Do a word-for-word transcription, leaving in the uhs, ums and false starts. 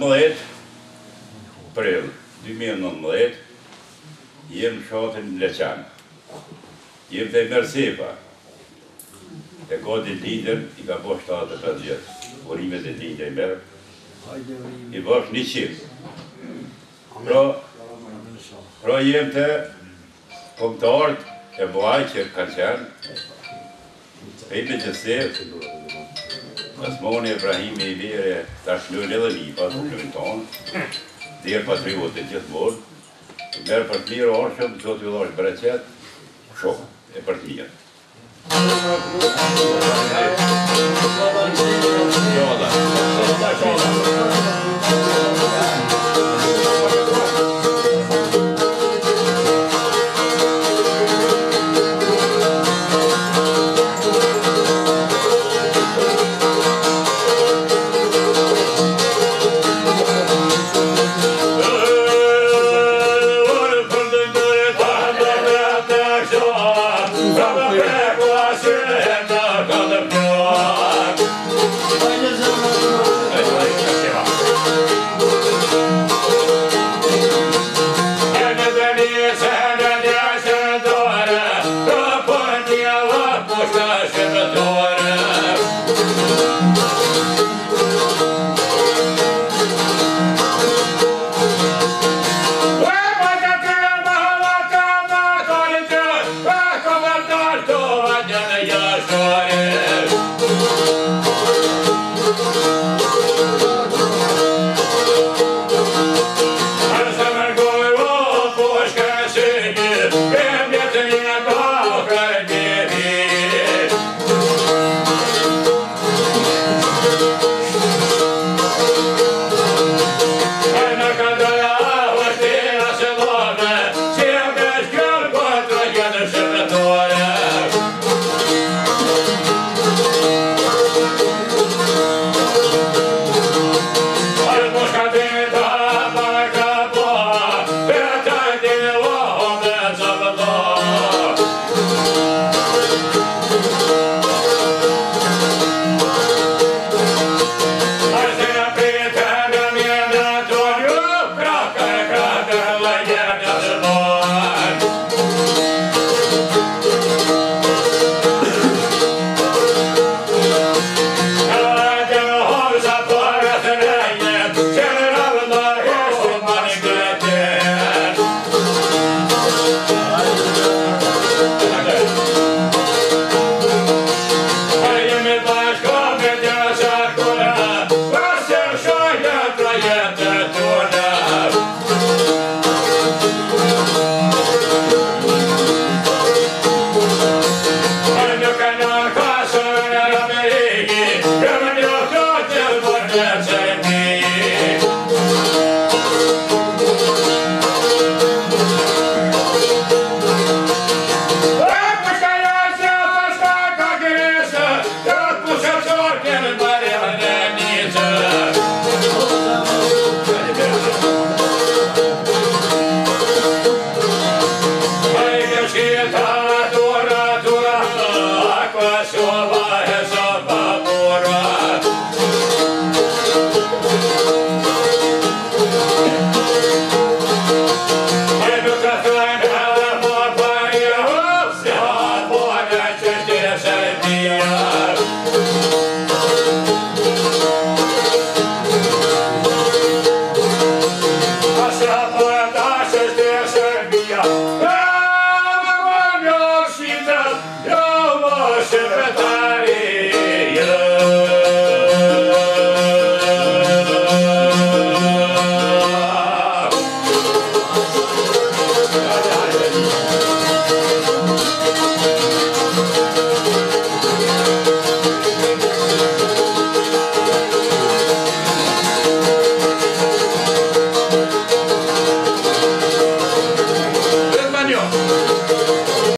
nëntëmbëdhjetë prill dy mijë e nëntëmbëdhjetë, jem fshatin Leqan. Jem të Mersepa. E ka ditëlindjen, i ka bo shtatëdhjetë e pesë vjetë. Urimet e tij të i merë. I bash njëqind. Pra, pra jem të kombëtarët e muaj që kanë qenë, Pepe Gjësef, Osmani Ibrahimi i Vere, tash lënë edhe lipa, të lënë tonë, dhe patriotit gjithmonë, merë për të mirë arshëm, zotë villosh Breqet, shumë, e për të mirë. Secretary